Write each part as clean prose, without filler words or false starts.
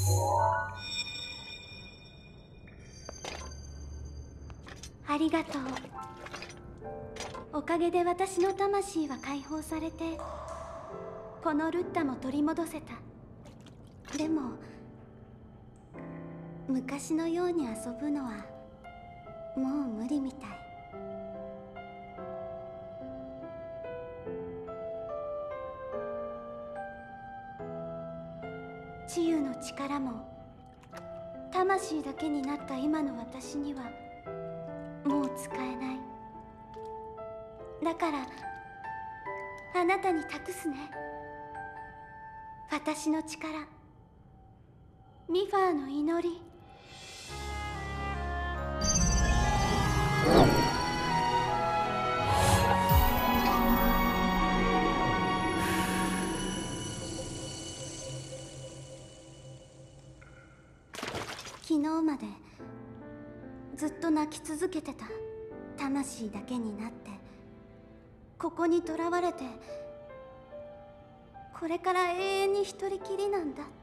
ありがとう。おかげで私の魂は解放されて、このルッタも取り戻せた。でも昔のように遊ぶのはもう無理みたい。治癒の力も魂だけになった今の私にはもう使えない。だからあなたに託すね。私の力、ミファーの祈り。昨日までずっと泣き続けてた魂だけになって、ここに囚われて、これから永遠に一人きりなんだって。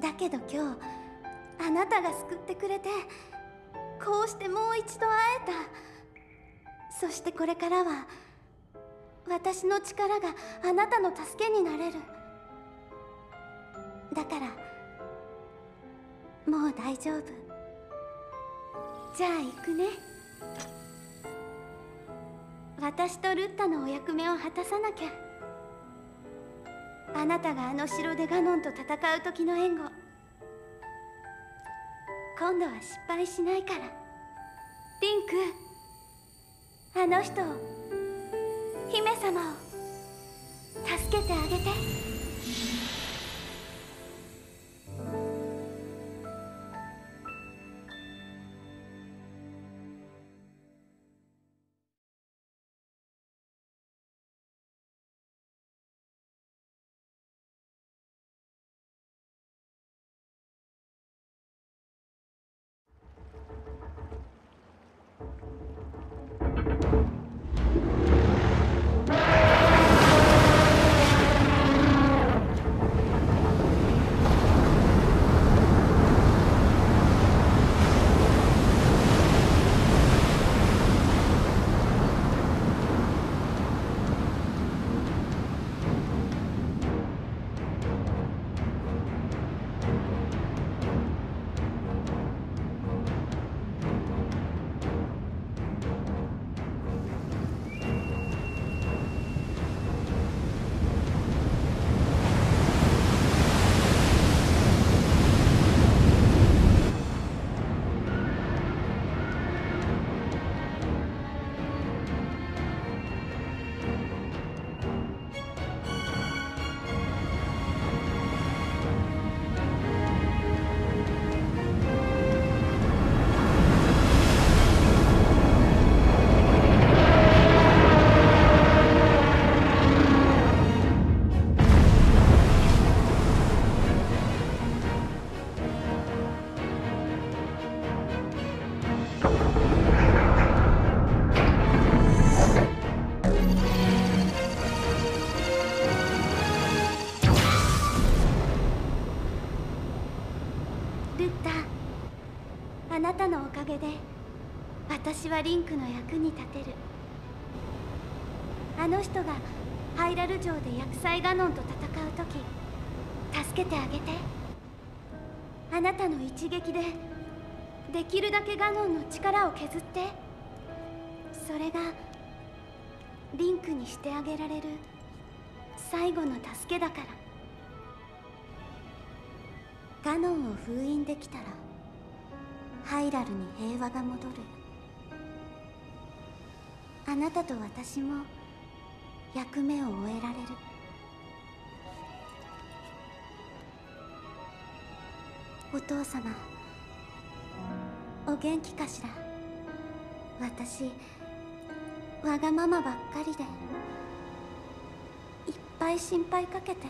だけど今日あなたが救ってくれて、こうしてもう一度会えた。そしてこれからは私の力があなたの助けになれる。だからもう大丈夫。じゃあ行くね。私とルッタのお役目を果たさなきゃ。あなたがあの城でガノンと戦う時の援護、今度は失敗しないから。リンク、あの人を、姫様を助けてあげて。あなたのおかげで私はリンクの役に立てる。あの人がハイラル城で厄災ガノンと戦う時、助けてあげて。あなたの一撃でできるだけガノンの力を削って。それがリンクにしてあげられる最後の助けだから。ガノンを封印できたらハイラルに平和が戻る。あなたと私も役目を終えられる。お父様、お元気かしら。私わがままばっかりでいっぱい心配かけて。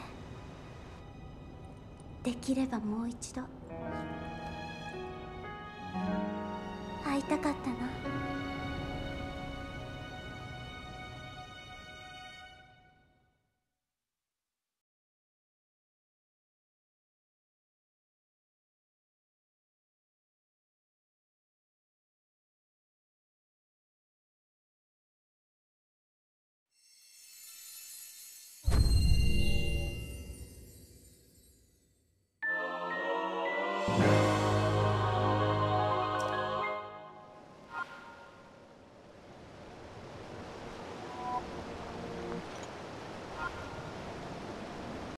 できればもう一度会いたかったな。